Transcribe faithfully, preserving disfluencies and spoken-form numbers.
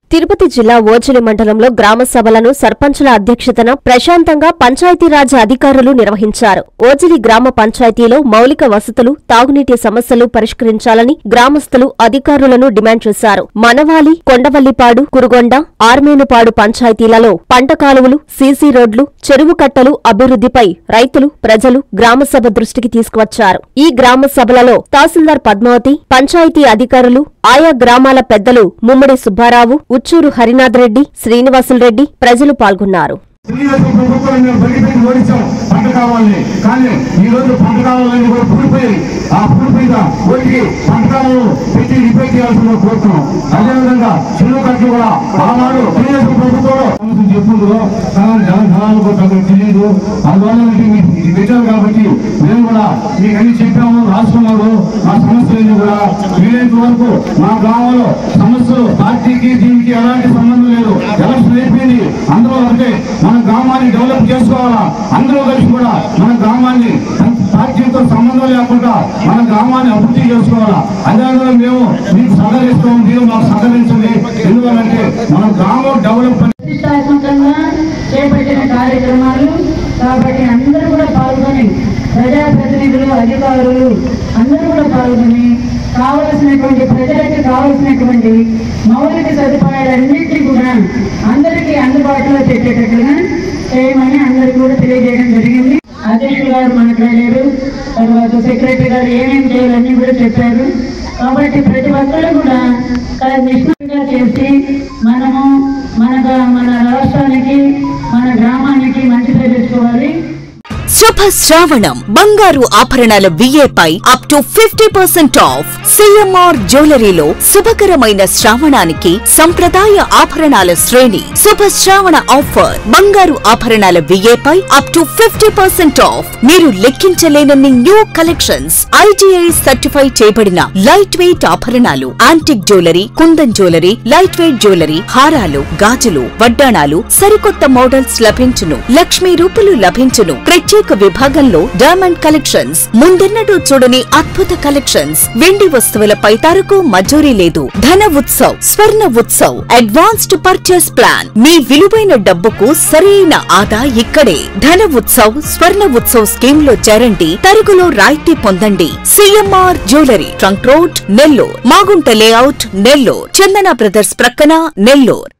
తిరుపతి జిల్లా ఓజిలి మండలంలో గ్రామ సభలను సర్పంచుల అధ్యక్షతన ప్రశాంతంగా పంచాయతీరాజ్ అధికారులు నిర్వహించారు. ఓజిలి గ్రామ పంచాయతీలో మౌలిక వసతులు, తాగునీటి సమస్యలు పరిష్కరించాలని గ్రామస్తులు అధికారులను డిమాండ్ చేశారు. మనవాలి, కొండవల్లిపాడు, కురుగొండ, ఆర్మేనుపాడు పంచాయతీలలో పంట కాలువలు, సీసీ రోడ్లు, చెరువు కట్టలు అభివృద్ధిపై రైతులు, ప్రజలు గ్రామసభ దృష్టికి తీసుకువచ్చారు. ఈ గ్రామ సభలలో తహసీల్దార్ పద్మావతి, పంచాయతీ అధికారులు, ఆయా గ్రామాల పెద్దలు ముమ్మడి సుబ్బారావు, ఉచ్చూరు హరినాథ్ రెడ్డి, శ్రీనివాసులరెడ్డి ప్రజలు పాల్గొన్నారు. పంట కావాలని కానీ ఈ రోజు పంట కావాలని కూడా పూడిపోయాయి. ఆ పూడిపోయిన ఓటికి పంట కావాలను పెట్టి రిపేర్ చేయాల్సిందిగా కోరుతున్నాం. అదేవిధంగా చెరువు కట్లు కూడా ఆనాడు తెలుగుదేశం ప్రభుత్వంలో చెప్పుకుందో జనధనాలు కూడా తెలియదు. అందువల్ల పెట్టారు కాబట్టి మేము కూడా మీకు అన్ని చెప్పాము, రాసుకున్నారు. మా సమస్యలు కూడా వీలైనంత వరకు మా గ్రామంలో సమస్యలు పార్టీకి దీనికి ఎలాంటి సంబంధం లేదు. ఎలక్షన్ అయిపోయింది, అందరూ అంటే మన గ్రామాన్ని డెవలప్ చేసుకోవాలా. అందరూ కలిసి కూడా మన గ్రామాన్ని పార్టీతో సంబంధం లేకుండా మన గ్రామాన్ని అభివృద్ధి చేసుకోవాలా. అదేవిధంగా మేము మీకు సహకరిస్తాం, మీరు మాకు సహకరించండి. ఎందుకంటే మన గ్రామం డెవలప్ చేపట్టిన కార్యక్రమాలు కాబట్టి అందరూ కూడా పాల్గొని, ప్రజాప్రతినిధులు, అధికారులు అందరూ కూడా పాల్గొని కావలసినటువంటి ప్రజలకు కావలసినటువంటి మౌలిక సదుపాయాలన్నింటినీ కూడా అందరికీ అందుబాటులో పెట్టేటట్లుగా చేయమని అందరికీ కూడా తెలియజేయడం జరిగింది. అధ్యక్షులు గారు మాట్లాడారు, తర్వాత సెక్రటరీ గారు ఏమేమి చేయాలని కూడా చెప్పారు. కాబట్టి ప్రతి ఒక్కరు కూడా నిష్ణంగా చేసి మనము మన మన రాష్ట్రానికి, మన గ్రామానికి మంచి పేరు తెచ్చుకోవాలి. శుభ శ్రావణం బంగారు ఆభరణాల విఏపై up to fifty percent off. CMR జ్యువెలరీలో శుభకరమైన శ్రావణానికి సంప్రదాయ ఆభరణాల శ్రేణి. శుభ శ్రావణ ఆఫర్ బంగారు ఆభరణాల విఏపై up to fifty percent off. మీరు లెక్కించలేనన్ని న్యూ కలెక్షన్స్, ఐటీఐ సర్టిఫై చేయబడిన లైట్ వెయిట్ ఆభరణాలు, antique jewellery, Kundan jewellery, light weight jewellery, హారాలు, గాజులు, వడ్డాణాలు, సరికొత్త మోడల్స్ లభించును. లక్ష్మీ రూపులు లభించును. ప్రత్యేక విభాగంలో డైమండ్ కలెక్షన్స్, ముందెన్నడూ చూడని అద్భుత కలెక్షన్స్. వెండి వస్తువులపై తరకు మజూరీ లేదు. Dhana Utsav, Swarna Utsav, advanced purchase plan. మీ విలువైన డబ్బుకు సరైన ఆదా ఇక్కడే. ధన ఉత్సవ్, స్వర్ణ ఉత్సవ్ స్కీమ్ లో చేరండి. తరుగులో రాయితీ పొందండి. CMR jewellery, trunk road, Nellore. Magunta layout, Nellore. Chandana brothers ప్రక్కన, నెల్లూర్.